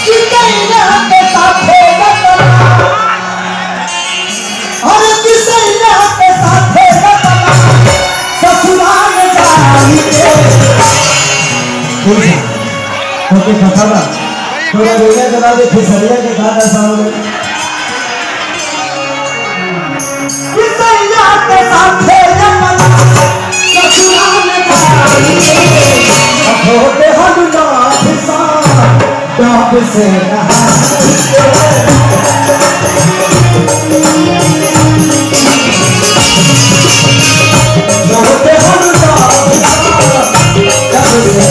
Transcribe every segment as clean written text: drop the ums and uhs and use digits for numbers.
ओके खसारा थोड़ा रोजा जला दे खेसरिया के साथ ऐसा हो गया किसैया के साथ खेलना ससुरा में होते हम ना फिसा डाब से होते हम ना डाब से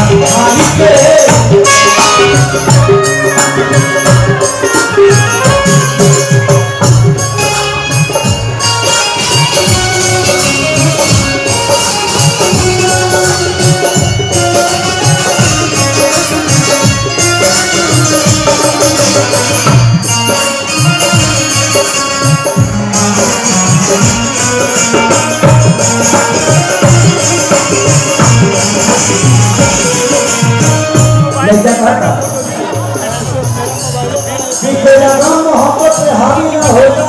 तेरा गम मोहब्बत से हावी न होगा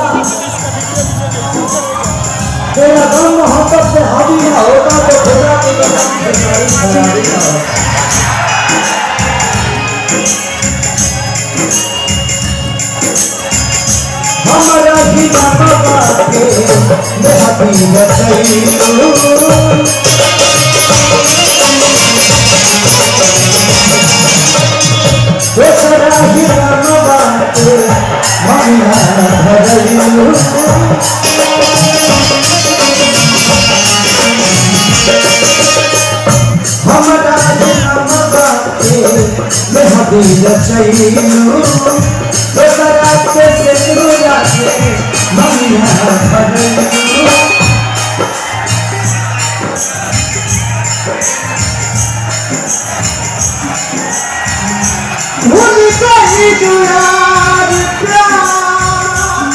तेरा गम मोहब्बत से हावी न होगा तो खुदा की कसम खेसारी खराबी न होगा हमारा ही बाबा बाके मैं हबीब सही Khesari Ramavat Maya Bharayu Hamara Ramavat Mehadi Rachayu Khesari ke Sekru Rase Maya Bharayu दुरार प्यार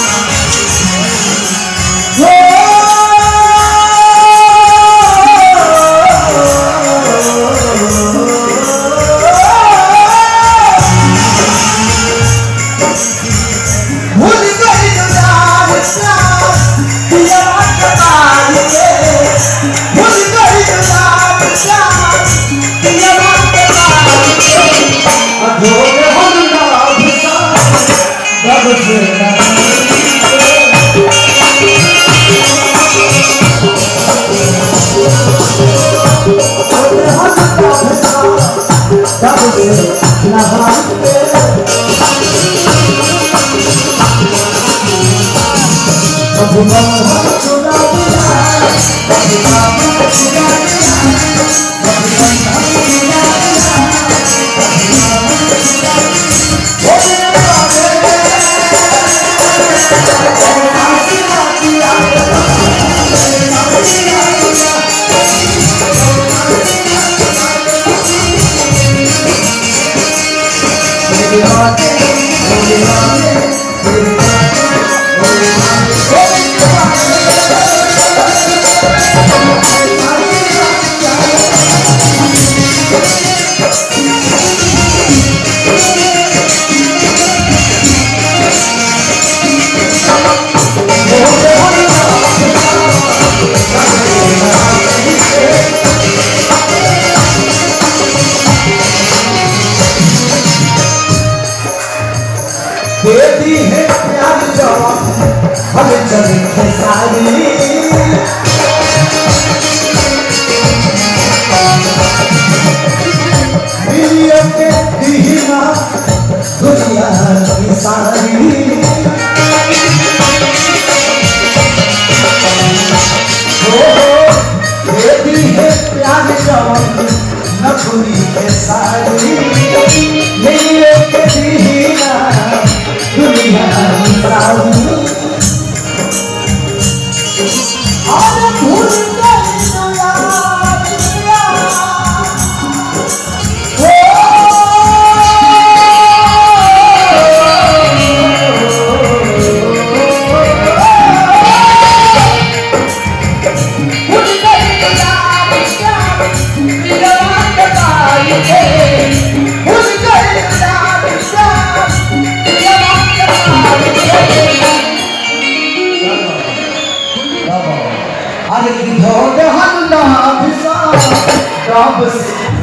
भूल गई दुरार प्यार दिया कबाल के भूल गई दुरार प्यार दिया कबाल के अधूरे देती है प्यार जवान हम चले खेसारी दिलियों के दीना दुनिया की सारी देती है प्यार जवान नखुरी के सारी दिलियों के दीना दुनिया सारी और भूल गई दुनिया ना भिसा, रब से